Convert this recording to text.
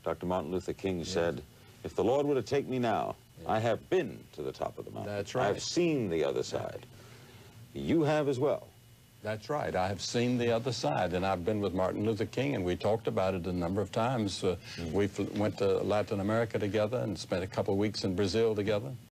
Dr. Martin Luther King said, if the Lord were to take me now, I have been to the top of the mountain. That's right. I've seen the other side. You have as well. That's right. I have seen the other side, and I've been with Martin Luther King, and we talked about it a number of times. We went to Latin America together and spent a couple of weeks in Brazil together.